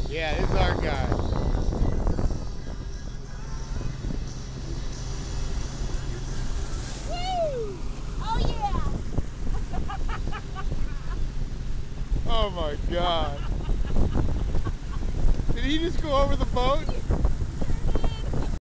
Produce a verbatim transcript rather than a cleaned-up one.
Yeah, this is our guy. Woo! Oh yeah! Oh my God. Did he just go over the boat?